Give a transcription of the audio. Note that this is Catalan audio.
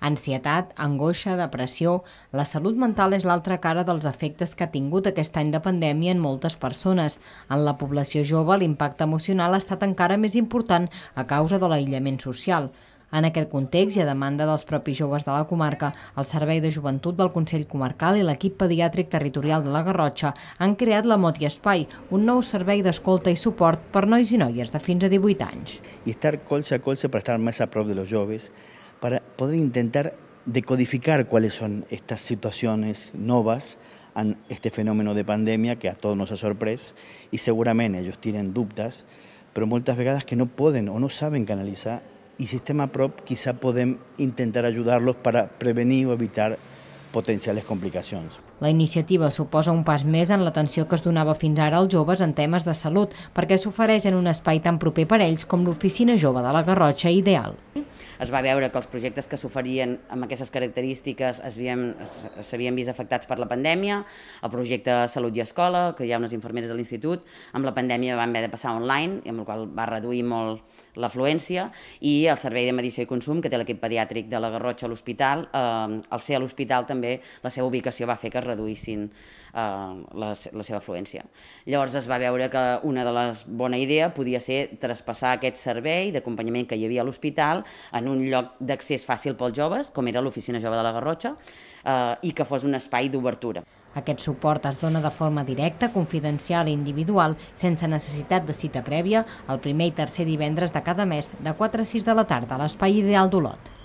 Ansietat, angoixa, depressió... La salut mental és l'altra cara dels efectes que ha tingut aquest any de pandèmia en moltes persones. En la població jove, l'impacte emocional ha estat encara més important a causa de l'aïllament social. En aquest context, i a demanda dels propis joves de la comarca, el Servei de Joventut del Consell Comarcal i l'equip pediàtric territorial de la Garrotxa han creat la Moti Espai, un nou servei d'escolta i suport per nois i noies de fins a 18 anys. Y estar colze a colze para estar más a prop de los jóvenes, para poder intentar decodificar cuáles son estas situaciones novas en este fenómeno de pandemia que a todos nos ha sorprès y segurament ellos tienen dubtes, però moltes vegades que no poden o no saben canalitzar i si estem a prop quizá podem intentar ajudar-los para prevenir o evitar potencials complicacions. La iniciativa suposa un pas més en l'atenció que es donava fins ara als joves en temes de salut, perquè s'ofereix en un espai tan proper per ells com l'Oficina Jove de la Garrotxa Ideal. Es va veure que els projectes que s'oferien amb aquestes característiques s'havien vist afectats per la pandèmia, el projecte Salut i Escola, que hi ha unes infermeres de l'institut, amb la pandèmia van haver de passar online, amb la qual va reduir molt l'afluència, i el Servei de Mediació i Consum, que té l'equip pediàtric de la Garrotxa a l'hospital, al ser a l'hospital també la seva ubicació va fer que es reduïssin la seva afluència. Llavors es va veure que una de les bona idea podia ser traspassar aquest servei d'acompanyament que hi havia a l'hospital en un lloc d'accés fàcil pels joves, com era l'Oficina Jove de la Garrotxa, i que fos un espai d'obertura. Aquest suport es dona de forma directa, confidencial i individual, sense necessitat de cita prèvia, el primer i tercer divendres de cada mes, de 4 a 6 de la tarda, a l'Espai Ideal d'Olot.